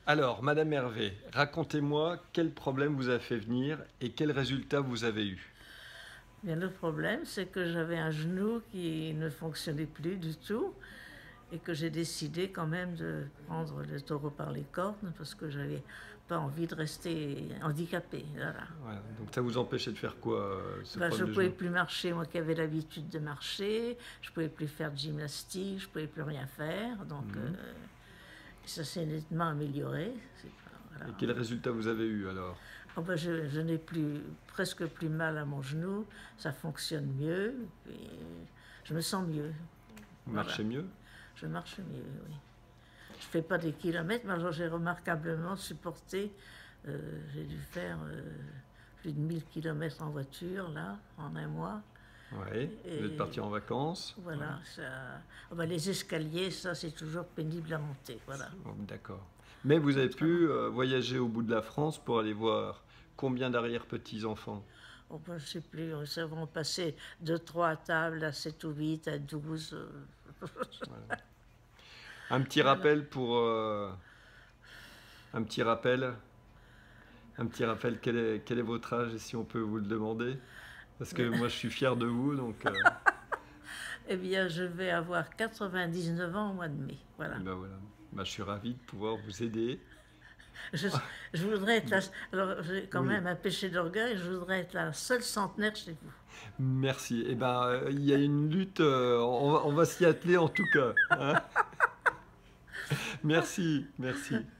Alors, Madame Hervé, racontez-moi quel problème vous a fait venir et quel résultat vous avez eu. Bien, le problème, c'est que j'avais un genou qui ne fonctionnait plus du tout et que j'ai décidé quand même de prendre le taureau par les cornes parce que j'avais pas envie de rester handicapée. Voilà. Voilà. Donc ça vous empêchait de faire quoi, ce Ben, je problème ne de pouvais genou? plus marcher, moi qui avais l'habitude de marcher, je ne pouvais plus faire de gymnastique, je ne pouvais plus rien faire, donc Mhm. ça s'est nettement amélioré. Voilà. Et quel résultat vous avez eu alors? Oh ben, je n'ai presque plus mal à mon genou, ça fonctionne mieux, et je me sens mieux. Vous Voilà, marchez mieux? je marche mieux, oui. Je ne fais pas des kilomètres, mais alors j'ai remarquablement supporté. J'ai dû faire plus de 1000 kilomètres en voiture, là, en un mois. Oui. Vous êtes Et parti en vacances? Ouais. voilà, ça. Oh ben, les escaliers, ça, c'est toujours pénible à monter. Voilà. Oh, d'accord. Mais vous avez Autrement. pu voyager au bout de la France pour aller voir combien d'arrière-petits-enfants? Oh ben, je ne sais plus, ça va passer de 3 tables à 7 ou 8 à 12. Voilà. Un petit Voilà. rappel pour... un petit rappel. Un petit rappel, quel est votre âge et si on peut vous le demander? Parce que moi je suis fier de vous, donc Eh bien, je vais avoir 99 ans au mois de mai. et Voilà. ben voilà. Ben, je suis ravi de pouvoir vous aider. Je, je voudrais être la, alors j'ai quand Oui, même un péché d'orgueil, je voudrais être la seule centenaire chez vous. merci. Et ben il y a une lutte, on va s'y atteler en tout cas, hein. Merci, merci.